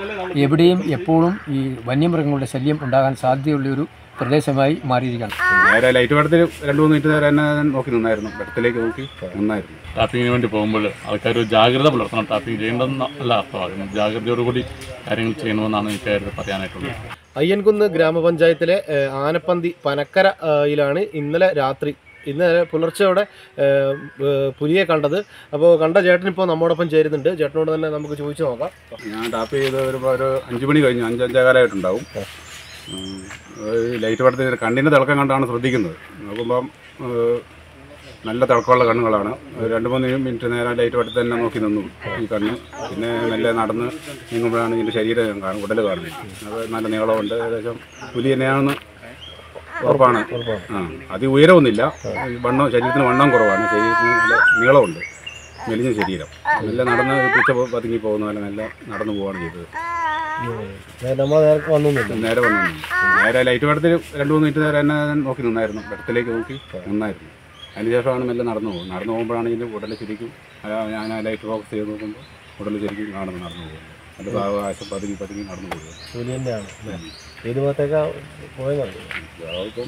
എവിടെയും എപ്പോഴും ഈ വന്യമൃഗങ്ങളുടെ ശല്യം ഉണ്ടാകാൻ സാധ്യതയുള്ളൊരു പ്രദേശമായി മാറിയിരിക്കണം. നേരെ ലൈറ്റ് വെട്ടത്തിൽ 2-3 മിനിറ്റ് നേരം എന്നെ നോക്കി നിന്നായിരുന്നു, വെട്ടത്തിലേക്ക് നോക്കി നിന്നായിരുന്നു. ടാപ്പിങ്ങിന് വേണ്ടി പോകുമ്പോൾ ആൾക്കാർ ജാഗ്രത പുലർത്തണം. ടാപ്പിംഗ് ചെയ്യേണ്ടതെന്നല്ല അർത്ഥമാകുന്നത്, ജാഗ്രതയോടുകൂടി കാര്യങ്ങൾ ചെയ്യണമെന്നാണ് എനിക്ക് പറയാനായിട്ടുള്ളത്. അയ്യൻകുന്ന് ഗ്രാമപഞ്ചായത്തിലെ ആനപ്പന്തി പനക്കരയിലാണ് ഇന്നലെ പുലർച്ചെയോടെ പുലിയെ കണ്ടത്. അപ്പോൾ കണ്ട ചേട്ടനിപ്പോൾ നമ്മോടൊപ്പം ചേരുന്നുണ്ട്. ചേട്ടനോട് തന്നെ നമുക്ക് ചോദിച്ചു നോക്കാം. ഞാൻ ടാപ്പ് ചെയ്ത് ഒരു 5 മണി കഴിഞ്ഞു, 5-5 കാലമായിട്ടുണ്ടാവും. ലൈറ്റ് വെട്ടത്തിൽ കണ്ണിൻ്റെ തിളക്കം കണ്ടാണ് ശ്രദ്ധിക്കുന്നത്. നോക്കുമ്പം നല്ല തിളക്കമുള്ള കണ്ണുകളാണ്. 2-3 മിനിറ്റ് നേരം ലൈറ്റ് വെട്ടത്തിൽ തന്നെ നോക്കി നിന്നു ഈ കണ്ണ്. പിന്നെ മെല്ലെ നടന്ന് നീങ്ങുമ്പോഴാണ് ഇതിൻ്റെ ശരീരം ഉടൽ കാണുന്നത്. അത് നല്ല നീളമുണ്ട്, ഏകദേശം പുലി തന്നെയാണെന്ന് ഉറപ്പാണ്. അതി ഉയരമൊന്നുമില്ല, ശരീരത്തിന് വണ്ണം കുറവാണ്, ശരീരത്തിന് നല്ല നീളമുണ്ട്, മെലിഞ്ഞ ശരീരം. നല്ല നടന്ന് പിച്ച പതുങ്ങി പോകുന്ന പോലെ നല്ല നടന്നു പോവുകയാണ് ചെയ്തത്. നേരെ വന്നു നേരെ ലൈറ്റ് വെട്ടത്തിൽ 2-3 മിനിറ്റ് നേരം എന്നെ നോക്കി നിന്നായിരുന്നു, വെട്ടത്തിലേക്ക് നോക്കി നിന്നായിരുന്നു. അതിനുശേഷമാണ് മെല്ലെ നടന്നു പോകുമ്പോഴാണ് ഇതിൻ്റെ ഉടൽ ശരിക്കും ഞാൻ ആ ലൈറ്റ് ഫോക്കസ് ചെയ്ത് നോക്കുമ്പോൾ ഉടൽ ശരിക്കും നടന്നു പോകുന്നത്. അത് ആശം പതുങ്ങി നടന്നു പോകുന്നത്. ഇപ്പം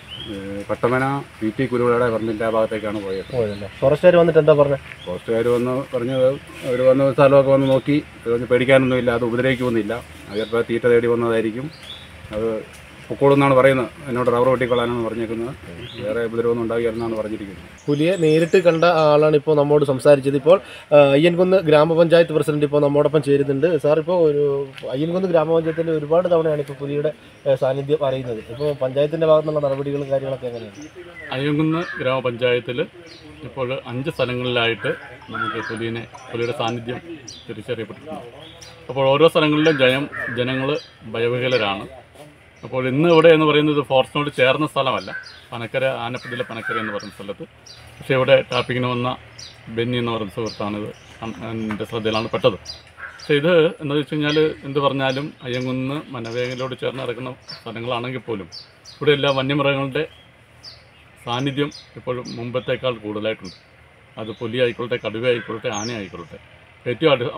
കട്ടമന PT കുരുവിളയുടെ പറമ്പിൻ്റെ ആ ഭാഗത്തേക്കാണ് പോയത്. ഫോറസ്റ്റുകാർ വന്നിട്ട് എന്താ പറഞ്ഞത്? ഫോറസ്റ്റുകാർ പറഞ്ഞത് അവർ വന്ന സ്ഥലമൊക്കെ വന്ന് നോക്കി, പേടിക്കാനൊന്നുമില്ല, അത് ഉപദ്രവിക്കുമൊന്നുമില്ല, ചിലപ്പോൾ തീറ്റ തേടി വന്നതായിരിക്കും, അത് പൊക്കോളെന്നാണ് പറയുന്നത്. എന്നോട് റബ്ബർ വെട്ടിക്കൊള്ളാനാണ് പറഞ്ഞേക്കുന്നത്, വേറെ ഉപദ്രവമൊന്നും ഉണ്ടാകില്ലെന്നാണ് പറഞ്ഞിരിക്കുന്നത്. പുലിയെ നേരിട്ട് കണ്ട ആളാണ് ഇപ്പോൾ നമ്മോട് സംസാരിച്ചത്. ഇപ്പോൾ അയ്യൻകുന്ന് ഗ്രാമപഞ്ചായത്ത് പ്രസിഡന്റ് ഇപ്പോൾ നമ്മോടൊപ്പം ചേരുന്നുണ്ട്. സാർ, ഇപ്പോൾ ഒരു അയ്യൻകുന്ന് ഗ്രാമപഞ്ചായത്തിൽ ഒരുപാട് തവണയാണ് ഇപ്പോൾ പുലിയുടെ സാന്നിധ്യം അറിയുന്നത്. ഇപ്പോൾ പഞ്ചായത്തിൻ്റെ ഭാഗത്തുനിന്നുള്ള നടപടികളും കാര്യങ്ങളൊക്കെ എങ്ങനെയാണ്? അയ്യൻകുന്ന് ഗ്രാമപഞ്ചായത്തിൽ ഇപ്പോൾ 5 സ്ഥലങ്ങളിലായിട്ട് നമുക്ക് പുലിയുടെ സാന്നിധ്യം തിരിച്ചറിയപ്പെട്ടിട്ടുണ്ട്. അപ്പോൾ ഓരോ സ്ഥലങ്ങളിലും ജനങ്ങൾ ഭയവിഹ്വലരാണ്. അപ്പോൾ ഇന്ന് ഇവിടെ എന്ന് പറയുന്നത് ഫോറസ്റ്റിനോട് ചേർന്ന സ്ഥലമല്ല, ആനപ്പന്തിയിലെ പനക്കര എന്ന് പറയുന്ന സ്ഥലത്ത്. പക്ഷേ ഇവിടെ ടാപ്പിങ്ങിന് വന്ന ബെന്നി എന്ന് പറയുന്ന സുഹൃത്താണിത് എൻ്റെ ശ്രദ്ധയിലാണ് പെട്ടത്. പക്ഷേ ഇത് എന്താണെന്ന് വെച്ച് കഴിഞ്ഞാൽ എന്ത് പറഞ്ഞാലും അയ്യൻകുന്ന് വനമേഖലയോട് ചേർന്ന് കിടക്കുന്ന സ്ഥലങ്ങളാണെങ്കിൽ പോലും ഇവിടെ എല്ലാ വന്യമൃഗങ്ങളുടെ സാന്നിധ്യം ഇപ്പോഴും മുമ്പത്തേക്കാൾ കൂടുതലായിട്ടുണ്ട്. അത് പുലി ആയിക്കൊള്ളട്ടെ, കടുവ ആയിക്കൊള്ളട്ടെ, ആന ആയിക്കൊള്ളട്ടെ. ഏറ്റവും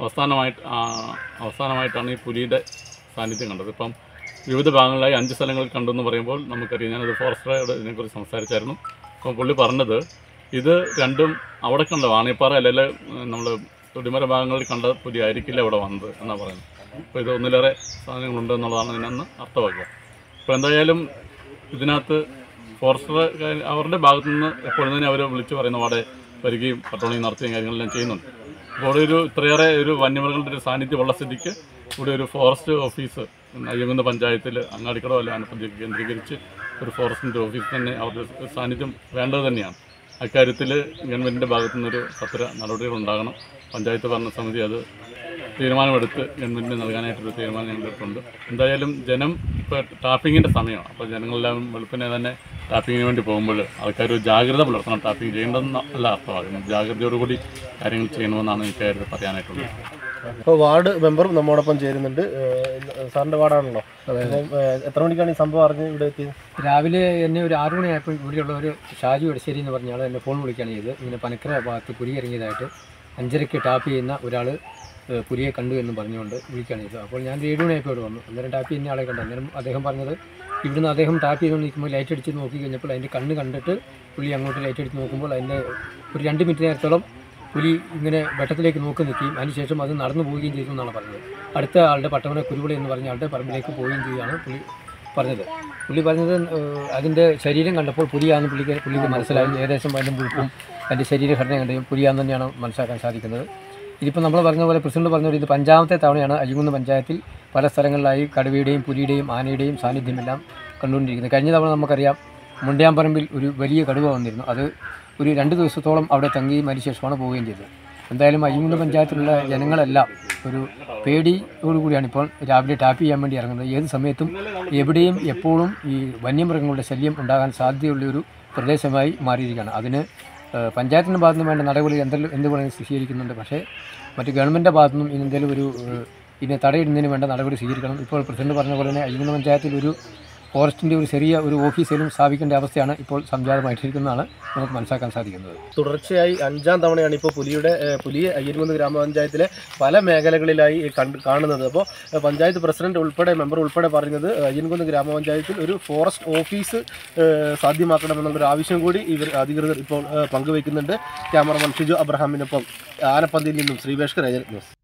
അവസാനമായിട്ടാണ് ഈ പുലിയുടെ സാന്നിധ്യം കണ്ടത്. ഇപ്പം വിവിധ ഭാഗങ്ങളിലായി 5 സ്ഥലങ്ങളിൽ കണ്ടെന്ന് പറയുമ്പോൾ നമുക്കറിയാം. ഞാനത് ഫോറസ്റ്ററോട് ഇതിനെക്കുറിച്ച് സംസാരിച്ചായിരുന്നു. അപ്പം പുള്ളി പറഞ്ഞത് ഇത് രണ്ടും അവിടെ കണ്ട വാണിയപ്പാറ അല്ലെങ്കിൽ നമ്മൾ തൊടിമര ഭാഗങ്ങളിൽ കണ്ട പുലി ആയിരിക്കില്ല ഇവിടെ വന്നത് എന്നാണ് പറയുന്നത്. അപ്പോൾ ഇത് ഒന്നിലേറെ സാധനങ്ങളുണ്ട് എന്നുള്ളതാണ് ഇതിനൊന്ന് അർത്ഥമാക്കുക. അപ്പോൾ എന്തായാലും ഇതിനകത്ത് ഫോറസ്റ്റർ അവരുടെ ഭാഗത്തുനിന്ന് എപ്പോഴും തന്നെ അവർ വിളിച്ച് പറയുന്ന അവിടെ വരികയും പട്രോളിങ് നടത്തുകയും കാര്യങ്ങളെല്ലാം ചെയ്യുന്നുണ്ട്. അപ്പോൾ ഇത്രയേറെ ഒരു വന്യമൃഗങ്ങളുടെ ഒരു സാന്നിധ്യമുള്ള സ്ഥിതിക്ക് ഇവിടെ ഒരു ഫോറസ്റ്റ് ഓഫീസ് അയ്യൻകുന്ന് പഞ്ചായത്തിൽ അങ്ങാടിക്കട അല്ല ആനപ്പന്തി കേന്ദ്രീകരിച്ച് ഒരു ഫോറസ്റ്റിൻ്റെ ഓഫീസ് തന്നെ അവരുടെ സാന്നിധ്യം വേണ്ടത് തന്നെയാണ്. അക്കാര്യത്തിൽ ഗവൺമെൻറ്റിൻ്റെ ഭാഗത്തു നിന്നൊരു സത്വര നടപടികളുണ്ടാകണം. പഞ്ചായത്ത് ഭരണസമിതി അത് തീരുമാനമെടുത്ത് ഗവൺമെൻറ്റിന് നൽകാനായിട്ടൊരു തീരുമാനം ഞങ്ങളെടുത്തുണ്ട്. എന്തായാലും ജനം ഇപ്പോൾ ടാപ്പിങ്ങിൻ്റെ സമയമാണ്. അപ്പോൾ ജനങ്ങളെല്ലാം വെളുപ്പിനെ തന്നെ ടാപ്പിങ്ങിന് വേണ്ടി പോകുമ്പോൾ ആൾക്കാർ ജാഗ്രത പുലർത്തണം. ടാപ്പിംഗ് ചെയ്യേണ്ടതെന്നല്ല അർത്ഥമാകുന്നത്, ജാഗ്രതയോടുകൂടി കാര്യങ്ങൾ ചെയ്യണമെന്നാണ് എനിക്ക് പറയാനായിട്ടുള്ളത്. ഇപ്പോൾ വാർഡ് മെമ്പറും നമ്മോടൊപ്പം ചേരുന്നുണ്ട്. സാറിൻ്റെ വാർഡാണല്ലോ. എത്ര മണിക്കാണ് ഈ സംഭവം അറിഞ്ഞ് ഇവിടെ എത്തിയത്? രാവിലെ എന്നെ ഒരു 6 മണിയായപ്പോൾ ഇവിടെയുള്ള ഒരു ഷാജു എടശ്ശേരി എന്ന് പറഞ്ഞ ആൾ എന്നെ ഫോൺ വിളിക്കുകയാണ് ചെയ്തത്. ഇങ്ങനെ പനക്കര ഭാഗത്ത് പുലി ഇറങ്ങിയതായിട്ട് 5:30 ടാപ്പ് ചെയ്യുന്ന ഒരാൾ പുലിയെ കണ്ടു എന്ന് പറഞ്ഞുകൊണ്ട് വിളിക്കുകയാണ് ചെയ്തത്. അപ്പോൾ ഞാൻ 7 മണിയായപ്പോൾ ഇവിടെ വന്നു. അന്നേരം ടാപ്പ് ചെയ്യുന്ന ആളെ കണ്ടു. അന്നേരം അദ്ദേഹം പറഞ്ഞത് ഇവിടുന്ന് അദ്ദേഹം ടാപ്പ് ചെയ്തുകൊണ്ട് നിൽക്കുമ്പോൾ ലൈറ്റ് അടിച്ച് നോക്കി കഴിഞ്ഞപ്പോൾ അതിൻ്റെ കണ്ണ് കണ്ടിട്ട് പുലി അങ്ങോട്ട് ലൈറ്റ് അടിച്ച് നോക്കുമ്പോൾ അതിൻ്റെ ഒരു 2 മിനിറ്റ് നേരത്തോളം പുലി ഇങ്ങനെ വെട്ടത്തിലേക്ക് നോക്കി നിൽക്കുകയും അതിനുശേഷം അത് നടന്നു പോവുകയും ചെയ്തു എന്നാണ് പറഞ്ഞത്. അടുത്ത ആളുടെ പട്ടമന കുരുവിള എന്ന് പറഞ്ഞ ആളുടെ പറമ്പിലേക്ക് പോവുകയും ചെയ്യുകയാണ് പുള്ളി പറഞ്ഞത് അതിൻ്റെ ശരീരം കണ്ടപ്പോൾ പുലിയാണെന്ന് പുള്ളിക്ക് മനസ്സിലായി. ഏകദേശം അതിൻ്റെ മുഴുപ്പും അതിൻ്റെ ശരീരഘടന കണ്ടും പുലിയാന്ന് തന്നെയാണ് മനസ്സിലാക്കാൻ സാധിക്കുന്നത്. ഇതിപ്പോൾ നമ്മൾ പറഞ്ഞ പോലെ പ്രസിഡന്റ് പറഞ്ഞ പോലെ ഇത് 5ാമത്തെ തവണയാണ് അയ്യൻകുന്ന് പഞ്ചായത്തിൽ പല സ്ഥലങ്ങളിലായി കടുവയുടെയും പുലിയുടെയും ആനയുടെയും സാന്നിധ്യമെല്ലാം കണ്ടുകൊണ്ടിരിക്കുന്നത്. കഴിഞ്ഞ തവണ നമുക്കറിയാം മുണ്ടയാമ്പറമ്പിൽ ഒരു വലിയ കടുവ വന്നിരുന്നു. അത് ഒരു 2 ദിവസത്തോളം അവിടെ തങ്ങുകയും അതിനുശേഷമാണ് പോവുകയും ചെയ്തത്. എന്തായാലും അയ്യൻകുന്ന് പഞ്ചായത്തിലുള്ള ജനങ്ങളെല്ലാം ഒരു പേടിയോടുകൂടിയാണ് ഇപ്പോൾ രാവിലെ ടാപ്പ് ചെയ്യാൻ വേണ്ടി ഇറങ്ങുന്നത്. ഏത് സമയത്തും എവിടെയും എപ്പോഴും ഈ വന്യമൃഗങ്ങളുടെ ശല്യം ഉണ്ടാകാൻ സാധ്യതയുള്ളൊരു പ്രദേശമായി മാറിയിരിക്കുകയാണ്. അതിന് പഞ്ചായത്തിൻ്റെ ഭാഗത്തുനിന്ന് വേണ്ട നടപടി എന്തുകൊണ്ടും സ്വീകരിക്കുന്നുണ്ട്. പക്ഷേ മറ്റ് ഗവൺമെൻറ്റിൻ്റെ ഭാഗത്തുനിന്നും എന്തെങ്കിലും ഇതിനെ തടയിടുന്നതിന് വേണ്ട നടപടി സ്വീകരിക്കണം. ഇപ്പോൾ പ്രസിഡന്റ് പറഞ്ഞ പോലെ തന്നെ അയ്യൻകുന്ന് പഞ്ചായത്തിൽ ഒരു ഫോറസ്റ്റിൻ്റെ ഒരു ചെറിയ ഒരു ഓഫീസിലും സ്ഥാപിക്കേണ്ട അവസ്ഥയാണ് ഇപ്പോൾ സംജാതമായിട്ടിരിക്കുന്നതാണ് നമുക്ക് മനസ്സിലാക്കാൻ സാധിക്കുന്നത്. തുടർച്ചയായി 5ാം തവണയാണ് ഇപ്പോൾ പുലിയെ അയ്യൻകുന്ന് ഗ്രാമപഞ്ചായത്തിലെ പല മേഖലകളിലായി കാണുന്നത്. അപ്പോൾ പഞ്ചായത്ത് പ്രസിഡന്റ് ഉൾപ്പെടെ മെമ്പർ ഉൾപ്പെടെ പറയുന്നത് അയ്യൻകുന്ന് ഗ്രാമപഞ്ചായത്തിൽ ഒരു ഫോറസ്റ്റ് ഓഫീസ് സാധ്യമാക്കണമെന്നുള്ളൊരു ആവശ്യം കൂടി അധികൃതർ ഇപ്പോൾ പങ്കുവയ്ക്കുന്നുണ്ട്. ക്യാമറമാൻ ഷിജു അബ്രഹാമിനൊപ്പം ആനപ്പന്തിയിൽ നിന്നും ശ്രീവേഷ് ന്യൂസ്.